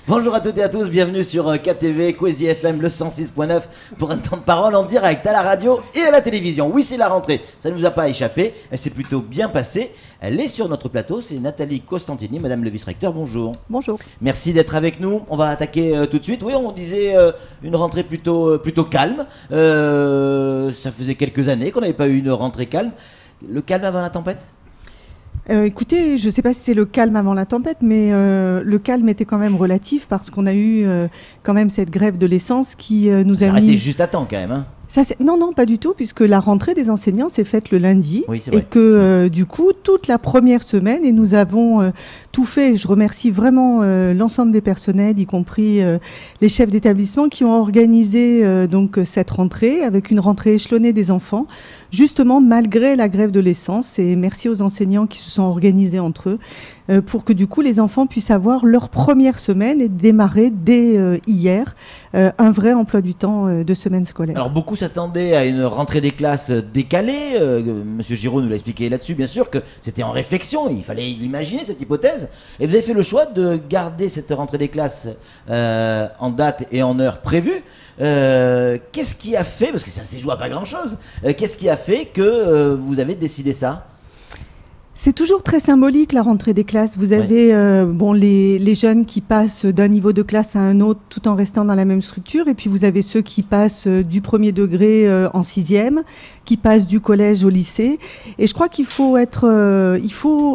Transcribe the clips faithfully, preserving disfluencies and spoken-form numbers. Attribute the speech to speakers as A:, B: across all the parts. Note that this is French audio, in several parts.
A: Bonjour à toutes et à tous, bienvenue sur K T V, Kwezi F M, le cent six point neuf pour un temps de parole en direct à la radio et à la télévision. Oui, c'est la rentrée, ça ne nous a pas échappé, elle s'est plutôt bien passée. Elle est sur notre plateau, c'est Nathalie Costantini, Madame le vice-recteur, bonjour.
B: Bonjour.
A: Merci d'être avec nous, on va attaquer euh, tout de suite. Oui, on disait euh, une rentrée plutôt, euh, plutôt calme, euh, ça faisait quelques années qu'on n'avait pas eu une rentrée calme. Le calme avant la tempête ?
B: Euh, écoutez, je ne sais pas si c'est le calme avant la tempête, mais euh, le calme était quand même relatif parce qu'on a eu euh, quand même cette grève de l'essence qui euh, nous
A: ça
B: a
A: a arrêté
B: mis...
A: juste à temps quand même, hein.
B: Ça, non, non, pas du tout, puisque la rentrée des enseignants s'est faite le lundi,
A: oui,
B: et que euh, du coup, toute la première semaine, et nous avons euh, tout fait, je remercie vraiment euh, l'ensemble des personnels, y compris euh, les chefs d'établissement qui ont organisé euh, donc cette rentrée, avec une rentrée échelonnée des enfants, justement malgré la grève de l'essence, et merci aux enseignants qui se sont organisés entre eux, euh, pour que du coup les enfants puissent avoir leur première semaine et démarrer dès euh, hier euh, un vrai emploi du temps euh, de semaine scolaire.
A: Alors beaucoup s'attendaient à une rentrée des classes décalée. Euh, Monsieur Giraud nous l'a expliqué là-dessus, bien sûr, que c'était en réflexion, il fallait l'imaginer, cette hypothèse. Et vous avez fait le choix de garder cette rentrée des classes euh, en date et en heure prévue. Euh, qu'est-ce qui a fait, parce que ça ne s'est joué à pas grand-chose, euh, qu'est-ce qui a fait que euh, vous avez décidé ça ?
B: C'est toujours très symbolique la rentrée des classes. Vous avez ouais. euh, bon, les, les jeunes qui passent d'un niveau de classe à un autre tout en restant dans la même structure. Et puis vous avez ceux qui passent euh, du premier degré euh, en sixième, qui passent du collège au lycée. Et je crois qu'il faut être... Euh, il faut...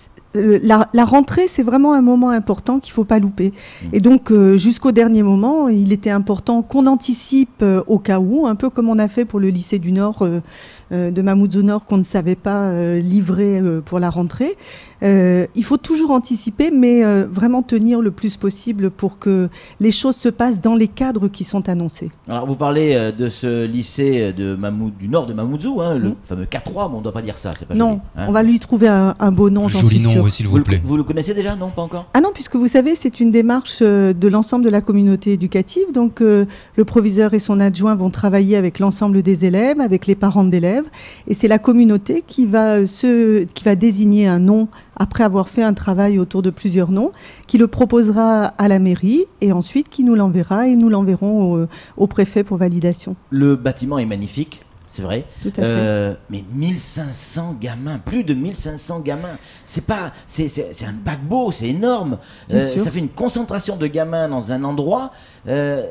B: La, la rentrée, c'est vraiment un moment important qu'il ne faut pas louper. Et donc, euh, jusqu'au dernier moment, il était important qu'on anticipe euh, au cas où, un peu comme on a fait pour le lycée du Nord euh, euh, de Mamoudzou Nord, qu'on ne savait pas euh, livrer euh, pour la rentrée. Euh, il faut toujours anticiper, mais euh, vraiment tenir le plus possible pour que les choses se passent dans les cadres qui sont annoncés.
A: Alors, vous parlez euh, de ce lycée de Mamou, du Nord de Mamoudzou, hein, le mmh. fameux K trois, mais on ne doit pas dire ça, c'est pas
B: non,
A: joli. Hein.
B: On va lui trouver un, un beau nom, j'en suis sûre.
C: Oui, s'il vous,
A: vous
C: plaît.
A: Le, vous le connaissez déjà? Non, pas encore?
B: Ah non, puisque vous savez, c'est une démarche euh, de l'ensemble de la communauté éducative. Donc, euh, le proviseur et son adjoint vont travailler avec l'ensemble des élèves, avec les parents d'élèves. Et c'est la communauté qui va, se, qui va désigner un nom après avoir fait un travail autour de plusieurs noms, qui le proposera à la mairie et ensuite qui nous l'enverra et nous l'enverrons au, au préfet pour validation.
A: Le bâtiment est magnifique. C'est vrai.
B: Tout à
A: euh,
B: fait.
A: Mais mille cinq cents gamins, plus de mille cinq cents gamins, c'est pas, c'est, c'est, c'est un paquebot, c'est énorme. Euh, ça fait une concentration de gamins dans un endroit. Euh,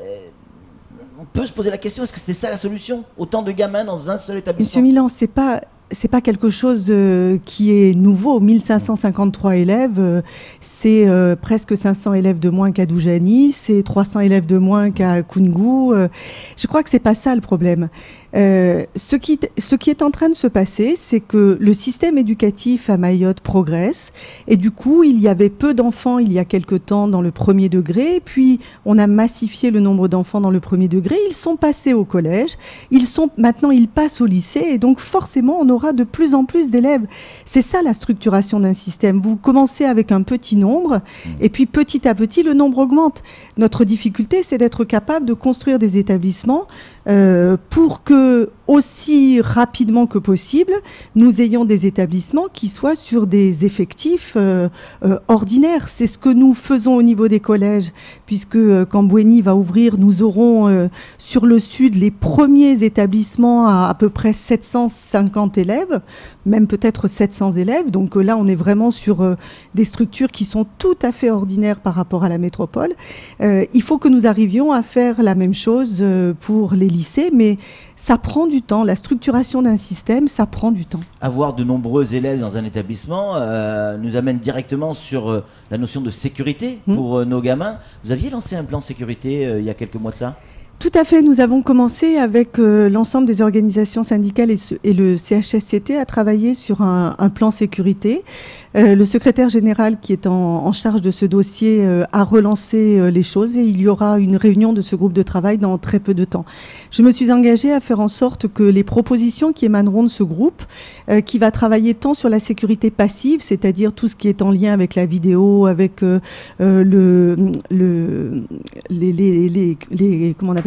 A: on peut se poser la question, est-ce que c'était ça la solution? Autant de gamins dans un seul établissement?
B: Monsieur Milan, c'est pas... C'est pas quelque chose euh, qui est nouveau. mille cinq cent cinquante-trois élèves, euh, c'est euh, presque cinq cents élèves de moins qu'à Doujani, c'est trois cents élèves de moins qu'à Koungou. Euh, je crois que c'est pas ça le problème. Euh, ce qui, ce qui est en train de se passer, c'est que le système éducatif à Mayotte progresse et du coup, il y avait peu d'enfants il y a quelque temps dans le premier degré, puis on a massifié le nombre d'enfants dans le premier degré, ils sont passés au collège, ils sont, maintenant ils passent au lycée et donc forcément on aura de plus en plus d'élèves. C'est ça la structuration d'un système. Vous commencez avec un petit nombre et puis petit à petit le nombre augmente. Notre difficulté, c'est d'être capable de construire des établissements Euh, pour que, aussi rapidement que possible, nous ayons des établissements qui soient sur des effectifs euh, euh, ordinaires. C'est ce que nous faisons au niveau des collèges, puisque euh, quand Bouéni va ouvrir, nous aurons euh, sur le sud les premiers établissements à à peu près sept cent cinquante élèves, même peut-être sept cents élèves. Donc euh, là, on est vraiment sur euh, des structures qui sont tout à fait ordinaires par rapport à la métropole. Euh, il faut que nous arrivions à faire la même chose euh, pour les lycée, mais ça prend du temps. La structuration d'un système, ça prend du temps.
A: Avoir de nombreux élèves dans un établissement euh, nous amène directement sur euh, la notion de sécurité pour mmh. euh, nos gamins. Vous aviez lancé un plan sécurité euh, il y a quelques mois de ça ?
B: Tout à fait. Nous avons commencé avec euh, l'ensemble des organisations syndicales et, ce, et le C H S C T à travailler sur un, un plan sécurité. Euh, le secrétaire général qui est en, en charge de ce dossier euh, a relancé euh, les choses et il y aura une réunion de ce groupe de travail dans très peu de temps. Je me suis engagée à faire en sorte que les propositions qui émaneront de ce groupe, euh, qui va travailler tant sur la sécurité passive, c'est-à-dire tout ce qui est en lien avec la vidéo, avec euh, euh, le, le, les, les, les, les, comment on appelle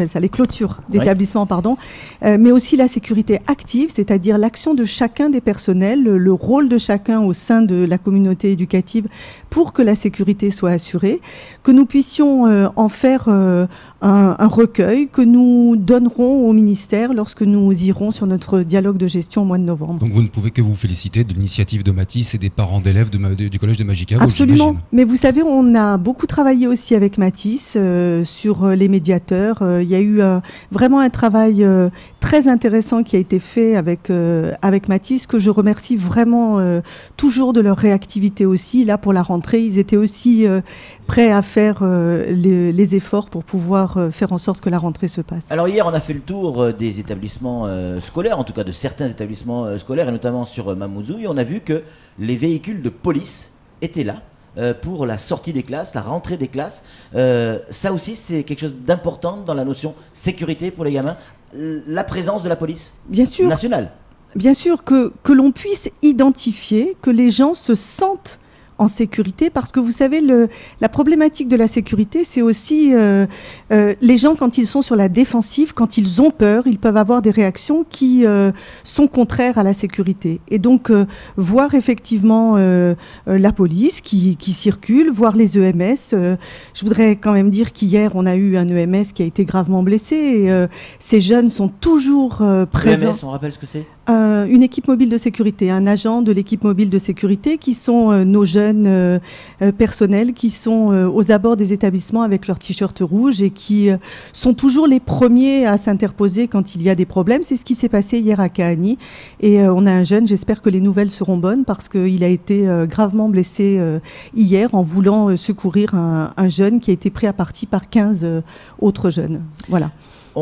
B: appelle ça, les clôtures d'établissement, oui. pardon, euh, mais aussi la sécurité active, c'est-à-dire l'action de chacun des personnels, le, le rôle de chacun au sein de la communauté éducative pour que la sécurité soit assurée, que nous puissions euh, en faire euh, un, un recueil que nous donnerons au ministère lorsque nous irons sur notre dialogue de gestion au mois de novembre.
C: Donc vous ne pouvez que vous féliciter de l'initiative de Mathis et des parents d'élèves de, de, du collège de Magicavo.
B: Absolument, mais vous savez, on a beaucoup travaillé aussi avec Mathis euh, sur les médiateurs. Euh, il y a eu euh, vraiment un travail euh, très intéressant qui a été fait avec, euh, avec Mathis, que je remercie vraiment euh, toujours de leur réactivité aussi. Là, pour la rentrée, ils étaient aussi euh, prêts à faire euh, les, les efforts pour pouvoir euh, faire en sorte que la rentrée se passe.
A: Alors hier, on a fait le tour des établissements euh, scolaires, en tout cas de certains établissements euh, scolaires, et notamment sur euh, Mamoudzou, et on a vu que les véhicules de police étaient là euh, pour la sortie des classes, la rentrée des classes. Euh, ça aussi, c'est quelque chose d'important dans la notion sécurité pour les gamins, la présence de la police
B: Bien sûr.
A: nationale.
B: Bien sûr, que, que l'on puisse identifier, que les gens se sentent en sécurité, parce que vous savez, le, la problématique de la sécurité, c'est aussi euh, euh, les gens, quand ils sont sur la défensive, quand ils ont peur, ils peuvent avoir des réactions qui euh, sont contraires à la sécurité. Et donc, euh, voir effectivement euh, euh, la police qui, qui circule, voir les E M S. Euh, je voudrais quand même dire qu'hier, on a eu un E M S qui a été gravement blessé. Et, euh, ces jeunes sont toujours euh, présents.
A: E M S, on rappelle ce que c'est ?
B: Euh, une équipe mobile de sécurité, un agent de l'équipe mobile de sécurité qui sont euh, nos jeunes euh, euh, personnels qui sont euh, aux abords des établissements avec leur t-shirt rouge et qui euh, sont toujours les premiers à s'interposer quand il y a des problèmes. C'est ce qui s'est passé hier à Kahani et euh, on a un jeune, j'espère que les nouvelles seront bonnes parce qu'il a été euh, gravement blessé euh, hier en voulant euh, secourir un, un jeune qui a été pris à partie par quinze euh, autres jeunes. Voilà.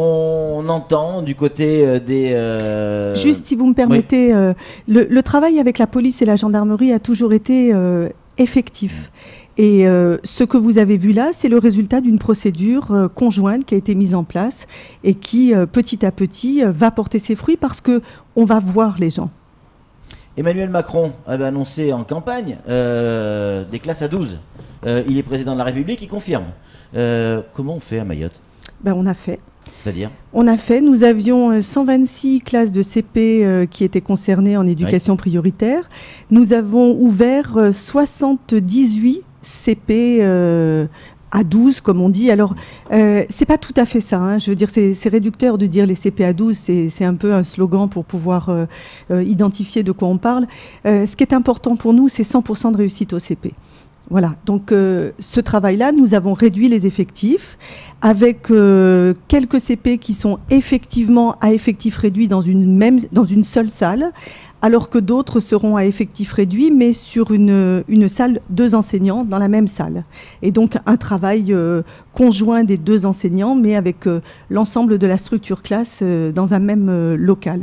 A: On entend du côté euh, des... Euh...
B: Juste si vous me permettez, oui. euh, le, le travail avec la police et la gendarmerie a toujours été euh, effectif. Et euh, ce que vous avez vu là, c'est le résultat d'une procédure euh, conjointe qui a été mise en place et qui, euh, petit à petit, euh, va porter ses fruits parce qu'on va voir les gens.
A: Emmanuel Macron avait annoncé en campagne euh, des classes à douze. Euh, il est président de la République, il confirme. Euh, comment on fait à Mayotte ?
B: Ben, on a fait.
A: C'est-à-dire ?
B: On a fait, nous avions cent vingt-six classes de C P euh, qui étaient concernées en éducation oui. prioritaire. Nous avons ouvert euh, soixante-dix-huit C P euh, à douze, comme on dit. Alors, euh, c'est pas tout à fait ça. Hein. Je veux dire, c'est, c'est réducteur de dire les C P à douze. C'est, c'est un peu un slogan pour pouvoir euh, euh, identifier de quoi on parle. Euh, ce qui est important pour nous, c'est cent pour cent de réussite au C P. Voilà, donc euh, ce travail-là, nous avons réduit les effectifs avec euh, quelques C P qui sont effectivement à effectif réduit dans une, même, dans une seule salle, alors que d'autres seront à effectif réduit, mais sur une, une salle, deux enseignants dans la même salle. Et donc un travail euh, conjoint des deux enseignants, mais avec euh, l'ensemble de la structure classe euh, dans un même euh, local.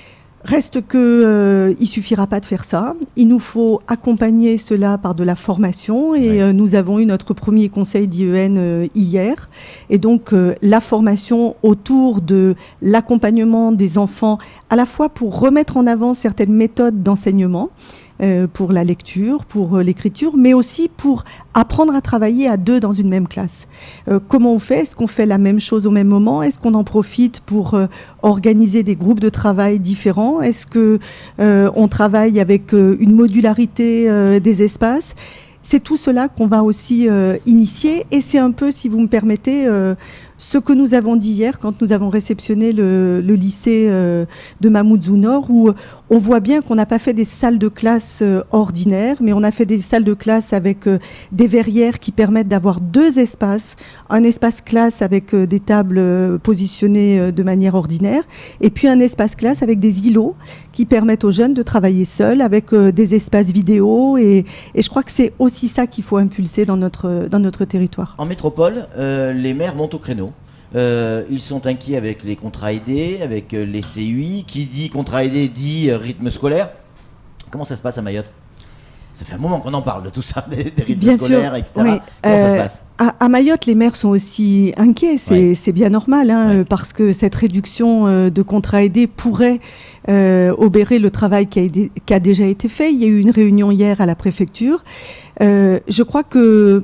B: Reste que euh, il suffira pas de faire ça. Il nous faut accompagner cela par de la formation et oui. euh, nous avons eu notre premier conseil d'I E N euh, hier. Et donc euh, la formation autour de l'accompagnement des enfants, à la fois pour remettre en avant certaines méthodes d'enseignement, euh, pour la lecture, pour euh, l'écriture, mais aussi pour apprendre à travailler à deux dans une même classe. Euh, comment on fait ? Est-ce qu'on fait la même chose au même moment ? Est-ce qu'on en profite pour euh, organiser des groupes de travail différents ? Est-ce que euh, on travaille avec euh, une modularité euh, des espaces ? C'est tout cela qu'on va aussi euh, initier et c'est un peu, si vous me permettez, euh, ce que nous avons dit hier quand nous avons réceptionné le, le lycée euh, de Mamoudzou Nord où on voit bien qu'on n'a pas fait des salles de classe euh, ordinaires, mais on a fait des salles de classe avec euh, des verrières qui permettent d'avoir deux espaces, un espace classe avec euh, des tables euh, positionnées euh, de manière ordinaire et puis un espace classe avec des îlots qui permettent aux jeunes de travailler seuls avec euh, des espaces vidéo et, et je crois que c'est aussi ça qu'il faut impulser dans notre, dans notre territoire.
A: En métropole, euh, les maires montent au créneau. Euh, ils sont inquiets avec les contrats aidés, avec euh, les C U I. Qui dit contrat aidé dit euh, rythme scolaire. Comment ça se passe à Mayotte ? Ça fait un moment qu'on en parle de tout ça, des, des rythmes
B: bien
A: scolaires,
B: sûr,
A: et cetera.
B: Oui.
A: Comment
B: euh,
A: ça se passe ?
B: à, à Mayotte, les maires sont aussi inquiets, c'est, ouais. c'est bien normal, hein, ouais. parce que cette réduction euh, de contrats aidés pourrait euh, obérer le travail qui a, aidé, qui a déjà été fait. Il y a eu une réunion hier à la préfecture. Euh, je crois que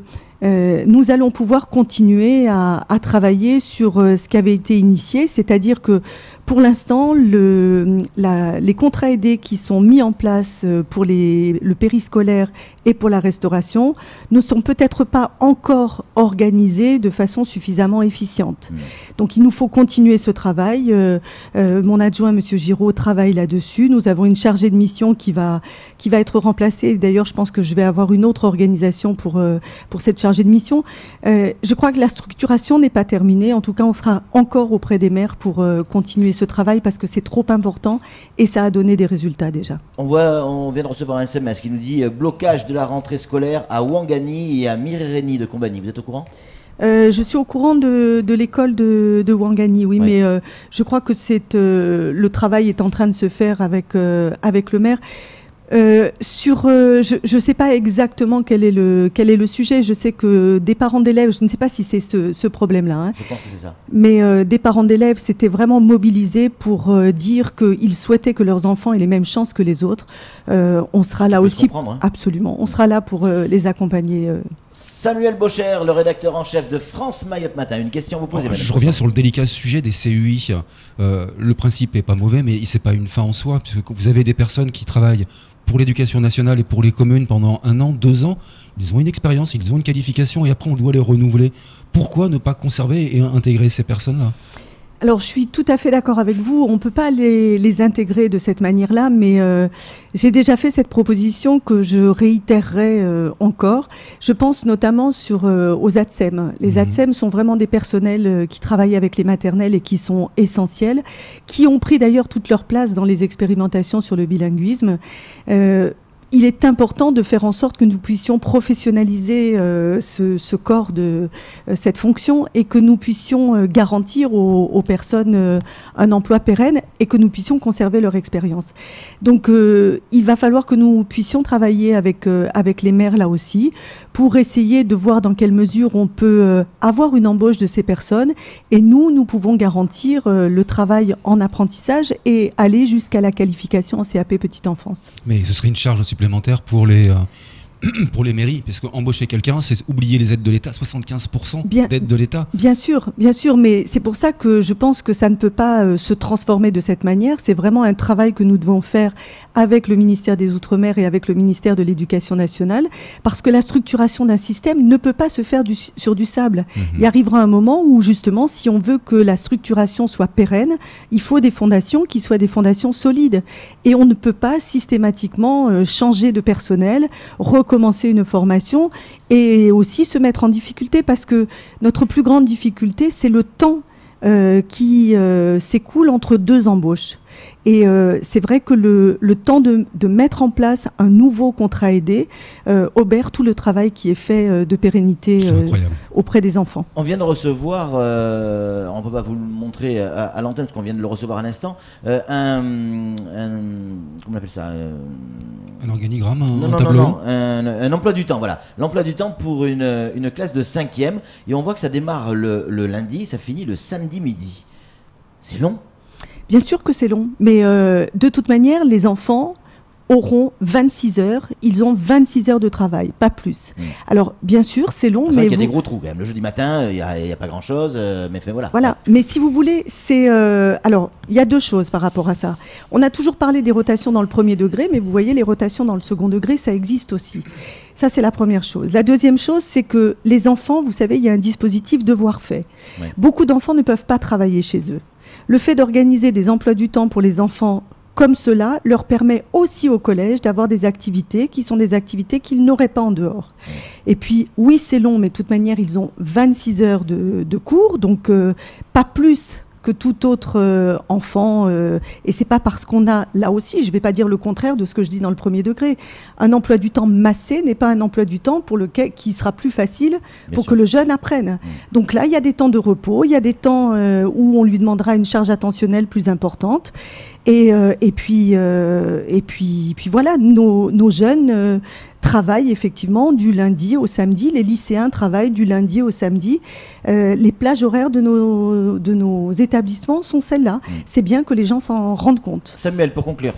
B: euh, nous allons pouvoir continuer à, à travailler sur euh, ce qui avait été initié, c'est-à-dire que pour l'instant, le, la, les contrats aidés qui sont mis en place pour les, le périscolaire et pour la restauration ne sont peut-être pas encore organisés de façon suffisamment efficiente. Mmh. Donc il nous faut continuer ce travail. Euh, euh, mon adjoint, Monsieur Giraud, travaille là-dessus. Nous avons une chargée de mission qui va, qui va être remplacée. D'ailleurs, je pense que je vais avoir une autre organisation pour, euh, pour cette chargée de mission. Euh, je crois que la structuration n'est pas terminée. En tout cas, on sera encore auprès des maires pour euh, continuer ce travail parce que c'est trop important et ça a donné des résultats déjà. On,
A: voit, on vient de recevoir un S M S qui nous dit euh, blocage de la rentrée scolaire à Ouangani et à Mirérény de Combani. Vous êtes au courant ?
B: Euh, je suis au courant de, de l'école de, de Ouangani, oui, oui. mais euh, je crois que c'est, euh, le travail est en train de se faire avec, euh, avec le maire. Euh, sur, euh, je ne sais pas exactement quel est, le, quel est le sujet. Je sais que des parents d'élèves, je ne sais pas si c'est ce, ce problème-là. Hein,
A: je pense que c'est ça.
B: Mais euh, des parents d'élèves s'étaient vraiment mobilisés pour euh, dire qu'ils souhaitaient que leurs enfants aient les mêmes chances que les autres. Euh, on sera là aussi.
A: Hein.
B: Absolument. On sera là pour euh, les accompagner. Euh.
A: Samuel Bocher, le rédacteur en chef de France Mayotte Matin. Une question à vous poser.
C: Alors, je reviens sur le délicat sujet des C U I. Euh, le principe n'est pas mauvais, mais c'est pas une fin en soi, puisque vous avez des personnes qui travaillent pour l'éducation nationale et pour les communes pendant un an, deux ans, ils ont une expérience, ils ont une qualification et après on doit les renouveler. Pourquoi ne pas conserver et intégrer ces personnes-là ?
B: Alors, je suis tout à fait d'accord avec vous. On ne peut pas les, les intégrer de cette manière-là, mais euh, j'ai déjà fait cette proposition que je réitérerai euh, encore. Je pense notamment sur, euh, aux A T S E M. Les mmh. A T S E M sont vraiment des personnels euh, qui travaillent avec les maternelles et qui sont essentiels, qui ont pris d'ailleurs toute leur place dans les expérimentations sur le bilinguisme. Euh, Il est important de faire en sorte que nous puissions professionnaliser euh, ce, ce corps de euh, cette fonction et que nous puissions euh, garantir aux, aux personnes euh, un emploi pérenne et que nous puissions conserver leur expérience. Donc, euh, il va falloir que nous puissions travailler avec euh, avec les maires là aussi pour essayer de voir dans quelle mesure on peut euh, avoir une embauche de ces personnes et nous, nous pouvons garantir euh, le travail en apprentissage et aller jusqu'à la qualification en C A P petite enfance.
C: Mais ce serait une charge supplémentaire pour les, euh, pour les mairies, parce qu'embaucher quelqu'un, c'est oublier les aides de l'État, soixante-quinze pour cent bien, d'aides de l'État.
B: Bien sûr, bien sûr, mais c'est pour ça que je pense que ça ne peut pas euh, se transformer de cette manière. C'est vraiment un travail que nous devons faire avec le ministère des Outre-mer et avec le ministère de l'Éducation nationale, parce que la structuration d'un système ne peut pas se faire du, sur du sable. Mmh. Il arrivera un moment où, justement, si on veut que la structuration soit pérenne, il faut des fondations qui soient des fondations solides. Et on ne peut pas systématiquement euh, changer de personnel, recommencer une formation et aussi se mettre en difficulté, parce que notre plus grande difficulté, c'est le temps euh, qui euh, s'écoule entre deux embauches. Et euh, c'est vrai que le, le temps de, de mettre en place un nouveau contrat aidé euh, obère tout le travail qui est fait euh, de pérennité euh, auprès des enfants.
A: On vient de recevoir, euh, on ne peut pas vous le montrer à, à l'antenne parce qu'on vient de le recevoir à l'instant, euh, un, un, comment on appelle ça euh,
C: un organigramme, un,
A: non,
C: un
A: non,
C: tableau
A: non, non, un, un emploi du temps, voilà. L'emploi du temps pour une, une classe de cinquième. Et on voit que ça démarre le, le lundi, ça finit le samedi midi. C'est long.
B: Bien sûr que c'est long, mais euh, de toute manière, les enfants auront vingt-six heures, ils ont vingt-six heures de travail, pas plus. Mmh. Alors, bien sûr, c'est long,
A: c'est
B: mais...
A: Il y a
B: vous...
A: des gros trous quand même. Le jeudi matin, il n'y a, a pas grand-chose, euh, mais fait, voilà.
B: Voilà, ouais. Mais si vous voulez, c'est... Euh... Alors, il y a deux choses par rapport à ça. On a toujours parlé des rotations dans le premier degré, mais vous voyez, les rotations dans le second degré, ça existe aussi. Ça, c'est la première chose. La deuxième chose, c'est que les enfants, vous savez, il y a un dispositif devoir fait. Ouais. Beaucoup d'enfants ne peuvent pas travailler chez eux. Le fait d'organiser des emplois du temps pour les enfants comme cela leur permet aussi au collège d'avoir des activités qui sont des activités qu'ils n'auraient pas en dehors. Et puis, oui, c'est long, mais de toute manière, ils ont vingt-six heures de, de cours, donc euh, pas plus que tout autre euh, enfant. Euh, et c'est pas parce qu'on a, là aussi, je vais pas dire le contraire de ce que je dis dans le premier degré, un emploi du temps massé n'est pas un emploi du temps pour lequel, qui sera plus facile Bien pour sûr. Que le jeune apprenne. Mmh. Donc là, il y a des temps de repos, il y a des temps euh, où on lui demandera une charge attentionnelle plus importante. Et, euh, et, puis, euh, et puis, puis voilà, nos, nos jeunes euh, travaillent effectivement du lundi au samedi, les lycéens travaillent du lundi au samedi. Euh, les plages horaires de nos, de nos établissements sont celles-là. Mmh. C'est bien que les gens s'en rendent compte.
A: Samuel, pour conclure.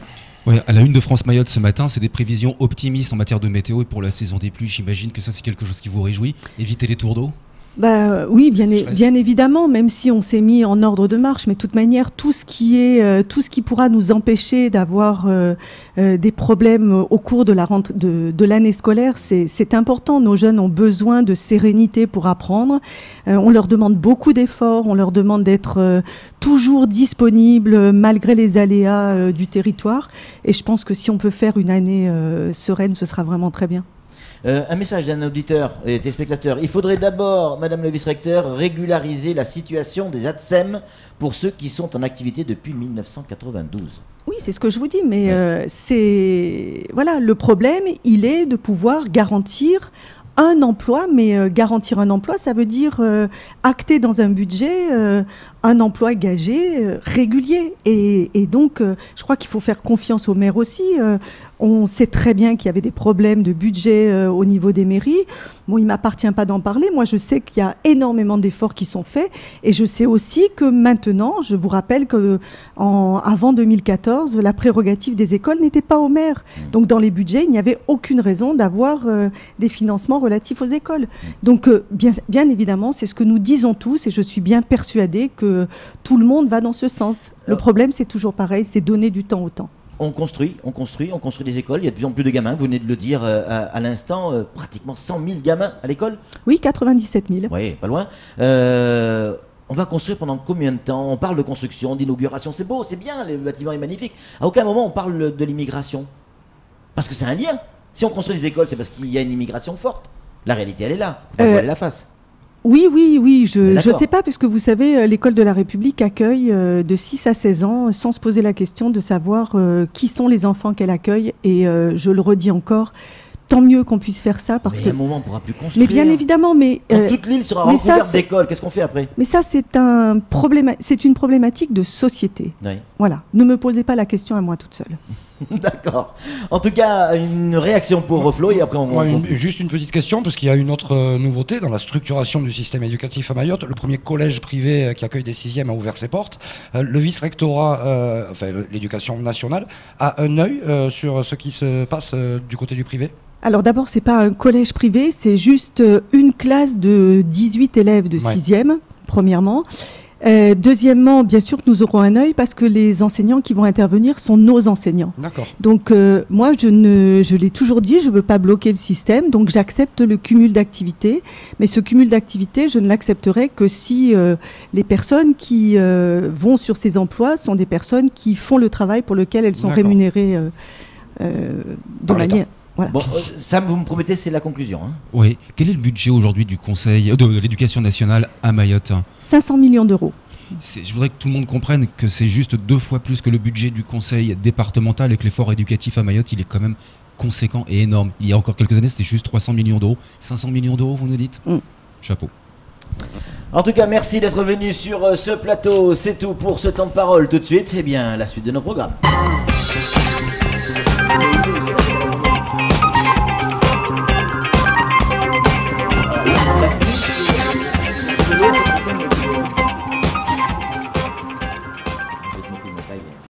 C: Ouais, à la une de France Mayotte ce matin, c'est des prévisions optimistes en matière de météo et pour la saison des pluies. J'imagine que ça, c'est quelque chose qui vous réjouit. Éviter les tours d'eau.
B: Bah, oui, bien, é- bien évidemment, même si on s'est mis en ordre de marche, mais de toute manière, tout ce qui est, euh, tout ce qui pourra nous empêcher d'avoir euh, euh, des problèmes au cours de la rentrée, de, de l'année scolaire, c'est, c'est important. Nos jeunes ont besoin de sérénité pour apprendre. Euh, on leur demande beaucoup d'efforts, on leur demande d'être euh, toujours disponibles malgré les aléas euh, du territoire. Et je pense que si on peut faire une année euh, sereine, ce sera vraiment très bien.
A: Euh, un message d'un auditeur et des spectateurs. Il faudrait d'abord, Madame le vice-recteur, régulariser la situation des A T S E M pour ceux qui sont en activité depuis mille neuf cent quatre-vingt-douze.
B: Oui, c'est ce que je vous dis, mais
A: Ouais.
B: euh, c'est voilà, le problème, il est de pouvoir garantir un emploi, mais euh, garantir un emploi, ça veut dire euh, acter dans un budget euh, un emploi gagé, euh, régulier. Et, et donc, euh, je crois qu'il faut faire confiance aux maires aussi. Euh, on sait très bien qu'il y avait des problèmes de budget euh, au niveau des mairies. Bon, il ne m'appartient pas d'en parler. Moi, je sais qu'il y a énormément d'efforts qui sont faits. Et je sais aussi que maintenant, je vous rappelle que en, avant deux mille quatorze, la prérogative des écoles n'était pas aux maires. Donc, dans les budgets, il n'y avait aucune raison d'avoir euh, des financements relatifs aux écoles. Donc, euh, bien, bien évidemment, c'est ce que nous disons tous. Et je suis bien persuadée que tout le monde va dans ce sens. Le problème, c'est toujours pareil, c'est donner du temps au temps.
A: On construit, on construit, on construit des écoles. Il y a de plus en plus de gamins. Vous venez de le dire euh, à, à l'instant, euh, pratiquement cent mille gamins à l'école.
B: Oui, quatre-vingt-dix-sept mille.
A: Oui, pas loin. Euh, on va construire pendant combien de temps? On parle de construction, d'inauguration. C'est beau, c'est bien, le bâtiment est magnifique. À aucun moment on parle de l'immigration. Parce que c'est un lien. Si on construit des écoles, c'est parce qu'il y a une immigration forte. La réalité, elle est là. On va se
B: Euh,
A: voiler la face.
B: Oui, oui, oui, je
A: Mais
B: ne
A: d'accord.
B: sais pas, puisque vous savez, euh, l'école de la République accueille euh, de six à seize ans, euh, sans se poser la question de savoir euh, qui sont les enfants qu'elle accueille. Et euh, je le redis encore, tant mieux qu'on puisse faire ça, parce
A: Mais
B: que...
A: à un moment, on ne pourra plus construire.
B: Mais bien évidemment, mais...
A: Quand
B: euh,
A: toute l'île sera
B: mais ça,
A: recouverte
B: c'est-
A: d'écoles, qu'est-ce qu'on fait après?
B: Mais ça, c'est un problème, c'est une problématique de société.
A: Oui.
B: Voilà, ne me posez pas la question à moi toute seule.
A: D'accord. En tout cas, une réaction pour Flo et après on...
D: Ouais,
A: on-
D: une- juste une petite question, parce qu'il y a une autre euh, nouveauté dans la structuration du système éducatif à Mayotte. Le premier collège privé euh, qui accueille des sixièmes a ouvert ses portes. Euh, le vice-rectorat, euh, enfin le- l'éducation nationale, a un œil euh, sur ce qui se passe euh, du côté du privé.
B: Alors d'abord, c'est pas un collège privé, c'est juste euh, une classe de dix-huit élèves de
D: Ouais.
B: sixième, premièrement. Euh, deuxièmement, bien sûr que nous aurons un œil parce que les enseignants qui vont intervenir sont nos enseignants.
D: D'accord.
B: Donc euh, moi, je, ne, je l'ai toujours dit, je ne veux pas bloquer le système, donc j'accepte le cumul d'activités. Mais ce cumul d'activités, je ne l'accepterai que si euh, les personnes qui euh, vont sur ces emplois sont des personnes qui font le travail pour lequel elles sont
D: D'accord.
B: rémunérées euh, euh, de
D: Par l'État.
B: manière... Voilà.
A: Bon, euh, Sam, vous me promettez, c'est la conclusion. Hein.
C: Oui. Quel est le budget aujourd'hui du Conseil euh, de, de l'éducation nationale à Mayotte?
B: cinq cents millions d'euros.
C: C'est- Je voudrais que tout le monde comprenne que c'est juste deux fois plus que le budget du Conseil départemental et que l'effort éducatif à Mayotte, il est quand même conséquent et énorme. Il y a encore quelques années, c'était juste trois cents millions d'euros. cinq cents millions d'euros, vous nous dites?
B: Mm.
C: Chapeau.
A: En tout cas, merci d'être venu sur euh, ce plateau. C'est tout pour ce temps de parole. Tout de suite, eh bien, la suite de nos programmes.